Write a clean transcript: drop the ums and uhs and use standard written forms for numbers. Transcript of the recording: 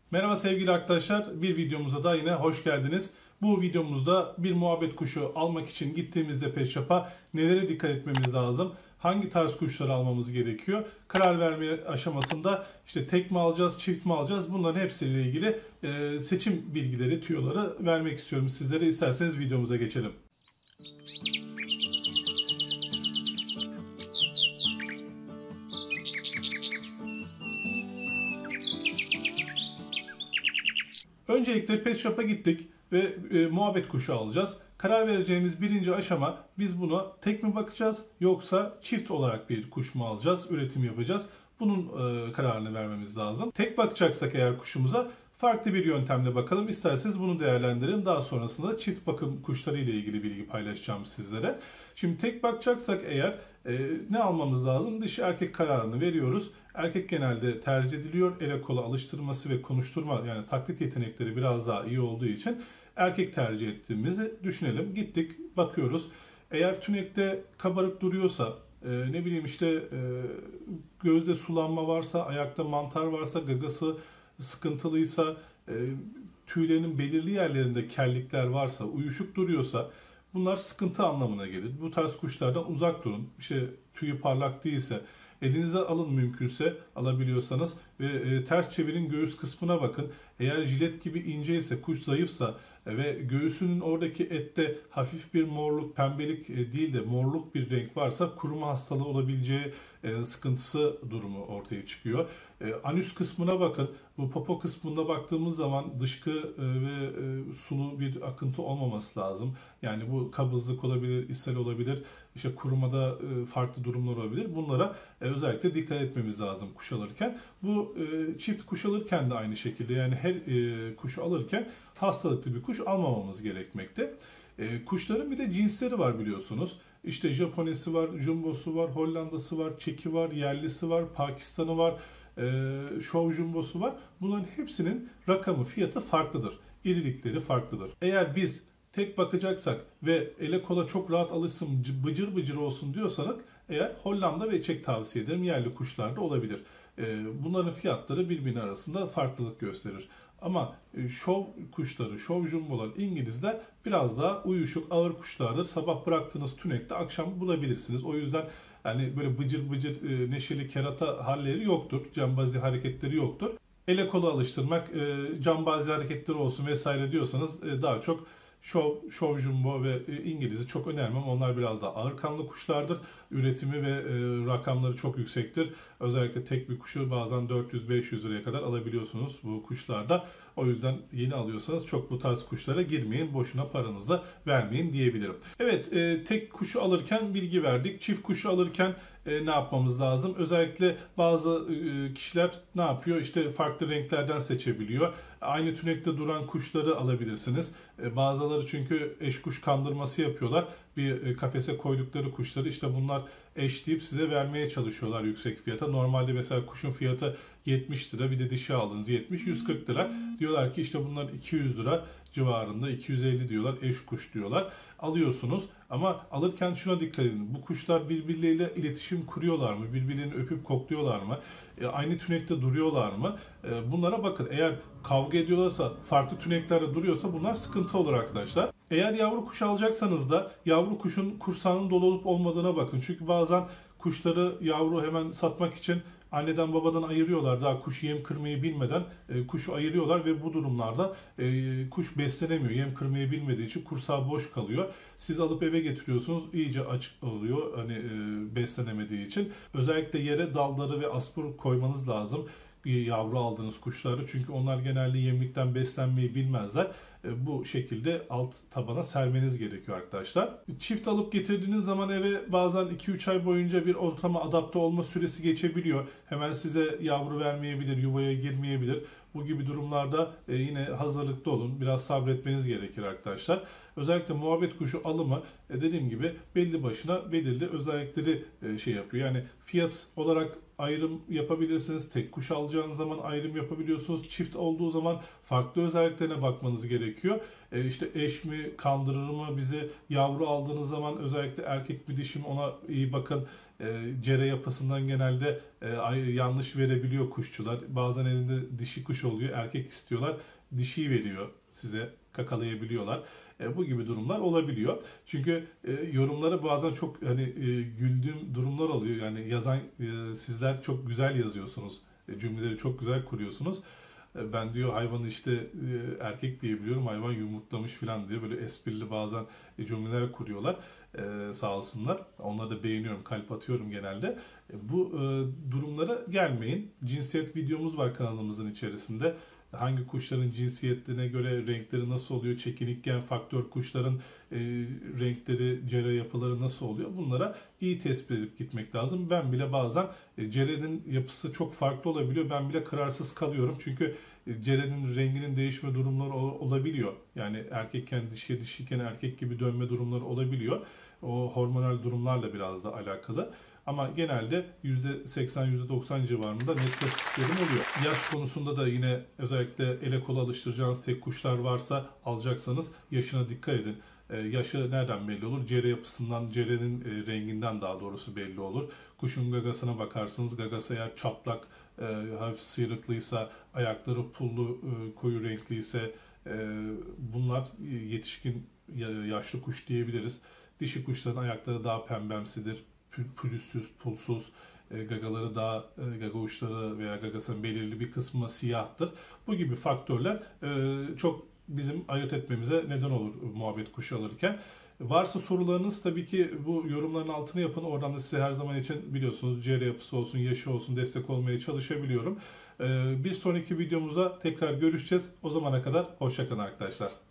Merhaba sevgili arkadaşlar, bir videomuza da yine hoş geldiniz. Bu videomuzda bir muhabbet kuşu almak için gittiğimizde Pet Shop'a nelere dikkat etmemiz lazım, hangi tarz kuşları almamız gerekiyor, karar verme aşamasında işte tek mi alacağız, çift mi alacağız, bunların hepsiyle ilgili seçim bilgileri, tüyoları vermek istiyorum sizlere. İsterseniz videomuza geçelim. Öncelikle Pet Shop'a gittik ve muhabbet kuşu alacağız. Karar vereceğimiz birinci aşama, biz buna tek mi bakacağız yoksa çift olarak bir kuş mu alacağız, üretim yapacağız. Bunun kararını vermemiz lazım. Tek bakacaksak eğer kuşumuza farklı bir yöntemle bakalım. İsterseniz bunu değerlendirelim. Daha sonrasında çift bakım kuşları ile ilgili bilgi paylaşacağım sizlere. Şimdi tek bakacaksak eğer ne almamız lazım? Dişi erkek kararını veriyoruz. Erkek genelde tercih ediliyor. Ele kola alıştırması ve konuşturma, yani taklit yetenekleri biraz daha iyi olduğu için erkek tercih ettiğimizi düşünelim. Gittik, bakıyoruz. Eğer tünekte kabarık duruyorsa, ne bileyim işte gözde sulanma varsa, ayakta mantar varsa, gagası sıkıntılıysa, tüylerinin belirli yerlerinde kellikler varsa, uyuşuk duruyorsa bunlar sıkıntı anlamına gelir. Bu tarz kuşlardan uzak durun. İşte tüyü parlak değilse elinize alın, mümkünse alabiliyorsanız, ve ters çevirin, göğüs kısmına bakın. Eğer jilet gibi ince ise, kuş zayıfsa ve göğsünün oradaki ette hafif bir morluk, pembelik değil de morluk bir renk varsa kuruma hastalığı olabileceği sıkıntısı durumu ortaya çıkıyor. Anüs kısmına bakın. Bu popo kısmına baktığımız zaman dışkı ve sulu bir akıntı olmaması lazım. Yani bu kabızlık olabilir, ishal olabilir, işte kurumada farklı durumlar olabilir. Bunlara özellikle dikkat etmemiz lazım kuş alırken. Bu çift kuş alırken de aynı şekilde, yani her kuşu alırken hastalıklı bir kuş almamamız gerekmekte. Kuşların bir de cinsleri var biliyorsunuz. İşte Japonesi var, Jumbosu var, Hollandası var, Çeki var, yerlisi var, Pakistan'ı var, Şov Jumbosu var. Bunların hepsinin rakamı, fiyatı farklıdır. İrilikleri farklıdır. Eğer biz tek bakacaksak ve ele kola çok rahat alışsın, bıcır bıcır olsun diyorsanız eğer Hollanda ve Çek tavsiye ederim. Yerli kuşlarda olabilir. Bunların fiyatları birbirinin arasında farklılık gösterir. Ama şov kuşları, şov jumbolar, İngilizler biraz daha uyuşuk, ağır kuşlardır. Sabah bıraktığınız tünekte akşam bulabilirsiniz. O yüzden yani böyle bıcır bıcır neşeli kerata halleri yoktur. Cambazi hareketleri yoktur. Ele kola alıştırmak, cambazi hareketleri olsun vesaire diyorsanız daha çok şov jumbo ve İngiliz'i çok önermem. Onlar biraz daha ağır kanlı kuşlardır. Üretimi ve rakamları çok yüksektir. Özellikle tek bir kuşu bazen 400-500 liraya kadar alabiliyorsunuz bu kuşlarda. O yüzden yeni alıyorsanız çok bu tarz kuşlara girmeyin. Boşuna paranızı vermeyin diyebilirim. Evet, tek kuşu alırken bilgi verdik. Çift kuşu alırken ne yapmamız lazım? Özellikle bazı kişiler ne yapıyor? İşte farklı renklerden seçebiliyor. Aynı tünekte duran kuşları alabilirsiniz. Bazıları çünkü eş kuş kandırması yapıyorlar. Bir kafese koydukları kuşları işte bunlar eş deyip size vermeye çalışıyorlar yüksek fiyata. Normalde mesela kuşun fiyatı 70 lira, bir de dişi aldınız 70-140 lira. Diyorlar ki işte bunlar 200 lira civarında, 250 diyorlar, eş kuş diyorlar. Alıyorsunuz ama alırken şuna dikkat edin. Bu kuşlar birbirleriyle iletişim kuruyorlar mı? Birbirlerini öpüp kokluyorlar mı? Aynı tünekte duruyorlar mı? Bunlara bakın. Eğer kavga ediyorlarsa, farklı tüneklerde duruyorsa bunlar sıkıntı olur arkadaşlar. Eğer yavru kuş alacaksanız da yavru kuşun kursağının dolu olup olmadığına bakın. Çünkü bazen kuşları yavru hemen satmak için anneden babadan ayırıyorlar. Daha kuş yem kırmayı bilmeden kuşu ayırıyorlar ve bu durumlarda kuş beslenemiyor. Yem kırmayı bilmediği için kursağı boş kalıyor. Siz alıp eve getiriyorsunuz, iyice açık oluyor hani beslenemediği için. Özellikle yere dalları ve aspur koymanız lazım yavru aldığınız kuşları, çünkü onlar genelde yemlikten beslenmeyi bilmezler. Bu şekilde alt tabana sermeniz gerekiyor arkadaşlar. Çift alıp getirdiğiniz zaman eve bazen 2-3 ay boyunca bir ortama adapte olma süresi geçebiliyor. Hemen size yavru vermeyebilir, yuvaya girmeyebilir. Bu gibi durumlarda yine hazırlıklı olun. Biraz sabretmeniz gerekir arkadaşlar. Özellikle muhabbet kuşu alımı dediğim gibi belli başına belirli özellikleri şey yapıyor. Yani fiyat olarak ayrım yapabilirsiniz. Tek kuş alacağınız zaman ayrım yapabiliyorsunuz. Çift olduğu zaman farklı özelliklerine bakmanız gerekiyor. gerekiyor. İşte eş mi, kandırır mı bizi, yavru aldığınız zaman özellikle erkek mi dişi mi ona iyi bakın. Cere yapısından genelde yanlış verebiliyor kuşçular. Bazen elinde dişi kuş oluyor, erkek istiyorlar, dişiyi veriyor size, kakalayabiliyorlar. Bu gibi durumlar olabiliyor. Çünkü yorumlara bazen çok hani güldüğüm durumlar oluyor. Yani yazan sizler çok güzel yazıyorsunuz. Cümleleri çok güzel kuruyorsunuz. Ben diyor hayvanı işte erkek diyebiliyorum, hayvan yumurtlamış falan diye böyle esprili bazen cümleler kuruyorlar. Sağ olsunlar. Onları da beğeniyorum, kalp atıyorum genelde. Bu durumlara gelmeyin. Cinsiyet videomuz var kanalımızın içerisinde. Hangi kuşların cinsiyetine göre renkleri nasıl oluyor, çekinik gen faktör kuşların renkleri, cere yapıları nasıl oluyor, bunlara iyi tespit edip gitmek lazım. Ben bile bazen cerenin yapısı çok farklı olabiliyor. Ben bile kararsız kalıyorum çünkü cerenin renginin değişme durumları olabiliyor. Yani erkekken dişiye, dişiyken erkek gibi dönme durumları olabiliyor. O hormonal durumlarla biraz da alakalı. Ama genelde %80-%90 civarında net tespitlerim oluyor. Yaş konusunda da yine özellikle ele kola alıştıracağınız tek kuşlar varsa alacaksanız yaşına dikkat edin. Yaşı nereden belli olur? Cere yapısından, cerenin renginden daha doğrusu belli olur. Kuşun gagasına bakarsınız. Gagası eğer çatlak, hafif sıyrıklıysa, ayakları pullu, koyu renkliyse bunlar yetişkin yaşlı kuş diyebiliriz. Dişi kuşların ayakları daha pembemsidir. Pürüzsüz, pulsuz, gagaları daha, gaga uçları veya gagasının belirli bir kısmı siyahtır. Bu gibi faktörler çok bizim ayırt etmemize neden olur muhabbet kuşu alırken. Varsa sorularınız tabii ki bu yorumların altına yapın. Oradan da size her zaman için biliyorsunuz CR yapısı olsun, yaşı olsun destek olmaya çalışabiliyorum. Bir sonraki videomuzda tekrar görüşeceğiz. O zamana kadar hoşça kalın arkadaşlar.